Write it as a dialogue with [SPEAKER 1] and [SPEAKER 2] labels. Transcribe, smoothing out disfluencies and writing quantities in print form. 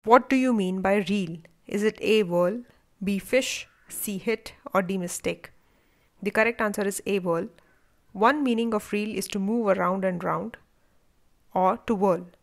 [SPEAKER 1] What do you mean by reel? Is it A, whirl, B, fish, C, hit, or D, mistake? The correct answer is A, whirl. One meaning of reel is to move around and round or to whirl.